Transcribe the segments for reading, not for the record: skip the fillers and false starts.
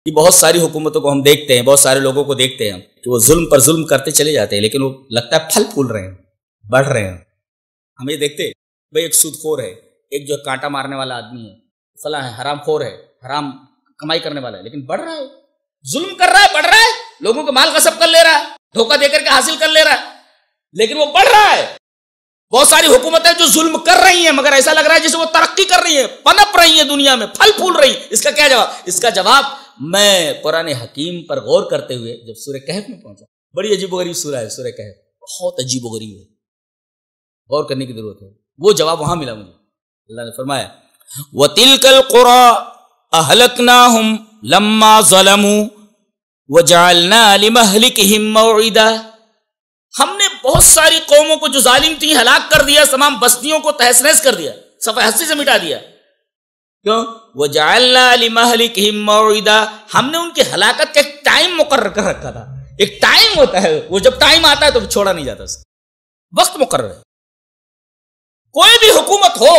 کہ بہت ساری حکومتوں کو ہم دیکھتے ہیں، بہت سارے لوگوں کو دیکھتے ہیں کہ وہ ظلم پر ظلم کرتے چلے جاتے ہیں، لیکن وہ لگتا ہے پھل پھول رہے ہیں، بڑھ رہے ہیں. ہم یہ دیکھتے ہیں بھائی ایک سود خور ہے، ایک جو کانٹا مارنے والا آدمی ہے، فلاں ہے، حرام خور ہے، حرام کمائی کرنے والا ہے، لیکن بڑھ رہا ہے، ظلم کر رہا ہے، بڑھ رہا ہے، لوگوں کا مال غصب کر لے رہا ہے، دھوکہ دے کر کے حاصل کر لے رہا ہے، لیکن وہ بڑھ رہا ہے. بہت ساری حکومتیں جو ظلم کر رہی ہیں مگر ایسا لگ رہا ہے جیسے وہ ترقی کر رہی ہیں، پنپ رہی ہیں، دنیا میں پھل پھول رہی ہیں. اس کا کیا جواب؟ اس کا جواب میں قرآن حکیم پر غور کرتے ہوئے جب سورہ کہف میں پہنچا، بڑی عجیب و غریب سورہ ہے سورہ کہف، بہت عجیب و غریب ہے، غور کرنے کی ضرورت ہے. وہ جواب وہاں ملا مجھے. اللہ نے فرمایا وَتِلْكَ الْقُرَىٰ أَهْلَكْنَاهُمْ لَمَّا ظَلَمُوا وَجَعَلْنَا لِمَهْلِكِهِمْ مَوْعِدًا. ہم نے بہت ساری قوموں کو جو ظالم تھیں ہلاک کر دیا، تمام بستیوں کو تہس نہس کر دیا، صفحہ ہستی سے مٹا دیا. کیوں؟ وَجَعَلْنَا لِمَهْلِكِهِمْ مَوْعِدًا. ہم نے ان کی ہلاکت کا ایک ٹائم مقرر کر رکھا تھا. ایک ٹائم ہوتا ہے، وہ جب ٹائم آتا ہے تو چھوڑا نہیں جاتا، وقت مقرر ہے. کوئی بھی حکومت ہو،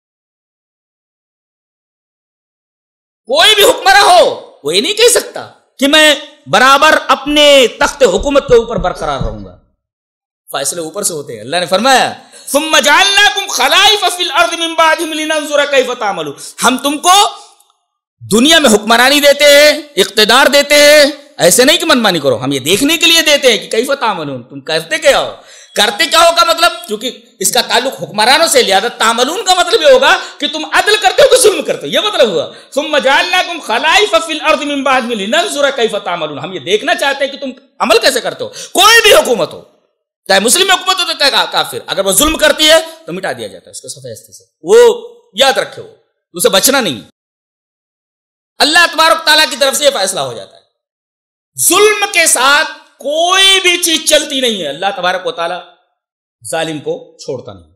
کوئی بھی حکمراں ہو، وہ یہ نہیں کہہ سکتا کہ میں برابر اپنے تخت حکومت کے اوپر برقرار رہوں گا. فیصلے اوپر سے ہوتے ہیں. اللہ نے فرمایا ثم جعلناکم خلائف فی الارض من بعدہم لننظر کیف تعملون. ہم تم کو دنیا میں حکمرانی دیتے ہیں، اقتدار دیتے ہیں، ایسے نہیں کہ منمانی کرو، ہم یہ دیکھنے کے لیے دیتے ہیں کہ کیف تعملون، تم کرتے کیا ہو. کرتے کیا ہوگا مطلب، کیونکہ اس کا تعلق حکمرانوں سے، لہذا تعملون کا مطلب یہ ہوگا کہ تم عدل کرتے ہو کہ ظلم کرتے ہو، یہ مطلب ہوا. ثم جعلناکم خلائف فی الارض من بعدہم لننظر کیف تعملون. ہم یہ دیکھنا چاہتے ہیں کہ تم عمل کیسے کرتے ہو. کوئی بھی حکومت ہو، چاہے مسلم حکومت ہو تو چاہے کافر، اگر وہ ظلم کرتی ہے تو مٹا دیا جاتا ہے اس کو صفحہ ہستی سے. وہ یاد رکھے، وہ اسے بچنا نہیں. اللہ تبارک تعالیٰ کی طرف سے یہ فیصلہ ہو جاتا ہے. ظلم کے ساتھ کوئی بھی چیز چلتی نہیں ہے. اللہ تبارک و تعالیٰ ظالم کو چھوڑتا نہیں.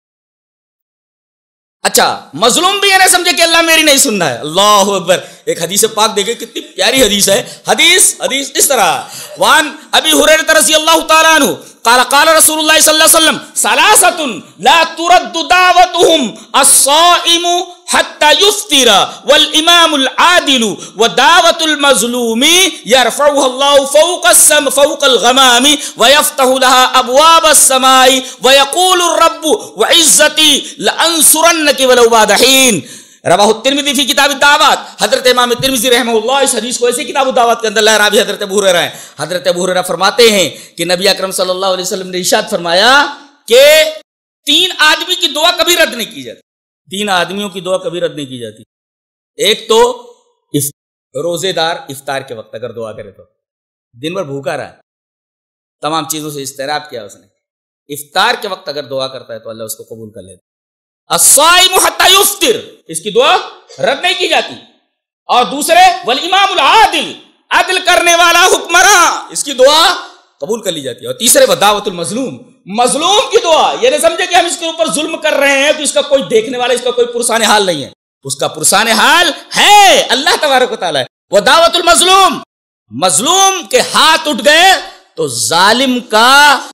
اچھا، مظلوم بھی یہ نہیں سمجھے کہ اللہ میری نہیں سن رہا ہے. اللہ اکبر. ایک حدیث پاک دیکھیں کتنی پیاری حدیث ہے. حدیث اس طرح وان ابی ہریرہ رضی اللہ تعالیٰ عنہ قال قال رسول اللہ صلی اللہ علیہ وسلم ثلاثة لا ترد دعوتهم الصائم حتى يفطر والامام العادل ودعوة المظلوم يرفعها الله فوق الغمام ويفتح لها ابواب السماء ويقول الرب وعزتي لانصرنك ولو بعد حين. رواہ الترمذی فی کتاب الدعوات. حضرت امام ترمذی رحمہ اللہ اس حدیث کو ایسے کتاب الدعوات کے اندر لائے. راوی حضرت ابو ہریرہ ہیں. حضرت ابو ہریرہ فرماتے ہیں کہ نبی اکرم صلی اللہ علیہ وسلم نے ارشاد فرمایا کہ 3 آدمی کی دعا کبھی رد نہیں کی جاتی. 3 آدمیوں کی دعا کبھی رد نہیں کی جاتی. ایک تو روزے دار افطار کے وقت اگر دعا کرے تو، دن بھر بھوکا رہا ہے، تمام چیزوں سے استعراض کیا اس نے، افطار کے وقت اگر دعا کرتا ہے تو اللہ اس کو قبول کر لیتا. الصائم حتی یفطر، اس کی دعا رد نہیں کی جاتی. اور دوسرے والامام العادل، عدل کرنے والا حکمراں، اس کی دعا قبول کر لی جاتی ہے. اور تیسرے ودعوت المظلوم، مظلوم کی دعا. یہ نہیں سمجھے کہ ہم اس کے اوپر ظلم کر رہے ہیں تو اس کا کوئی دیکھنے والا، اس کا کوئی پرسان حال نہیں ہے. اس کا پرسان حال ہے اللہ تبارک و تعالیٰ ہے. ودعوت المظلوم، مظلوم کے ہاتھ اٹھ گئے تو ظالم کا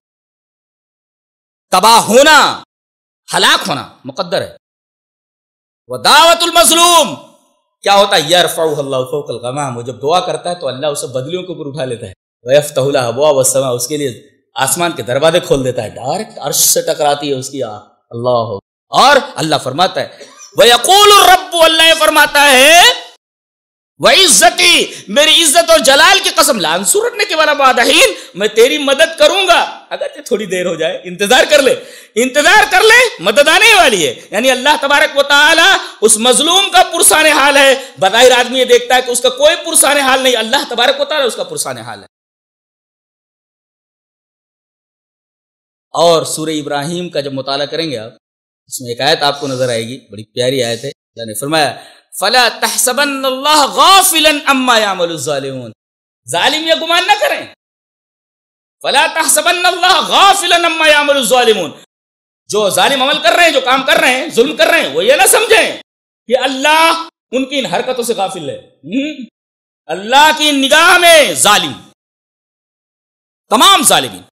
تباہ ہونا، ہلاک ہونا مقدر ہے. ودعوت المظلوم کیا ہوتا ہے؟ یرفعہ اللہ فوق الغمام. وہ جب دعا کرتا ہے تو اللہ اسے بدلیوں کے اوپر اٹھا لیتا ہے. ویفتح لہ ابواب السماء، اس کے لیے آسمان کے دروازے کھول دیتا ہے، ڈائریکٹ عرش سے ٹکراتی ہے اس کی آنکھ. اللہ. اور اللہ فرماتا ہے ویقول الرب، اللہ فرماتا ہے وعزتی، میری عزت اور جلال کی قسم، لانصرنک ولا بعد حین، میں تیری مدد کروں گا اگرچہ تھوڑی دیر ہو جائے. انتظار کر لے، انتظار کر لے، مدد آنے والی ہے. یعنی اللہ تبارک و تعالی اس مظلوم کا پرسان حال ہے. بظاہر آدمی یہ دیکھتا ہے کہ اس کا کوئی پرسان حال نہیں، اللہ تبارک و تعالی اس کا پرسان حال ہے. اور سورہ ابراہیم کا جب مطالعہ کریں گے آپ، اس میں ایک آیت آپ کو نظر آئے گی، بڑی پیاری آیت ہے. اللہ نے فرمایا فلا تحسبن اللہ غافلا عما يعمل الظالمون، ظالم یہ گمان نہ کریں. فلا تحسبن اللہ غافلا عما يعمل الظالمون، جو ظالم عمل کر رہے ہیں، جو کام کر رہے ہیں، ظلم کر رہے ہیں، وہ یہ نہ سمجھیں کہ اللہ ان کی ان حرکتوں سے غافل ہے. اللہ کی نگاہ میں ظالم، تمام ظالمین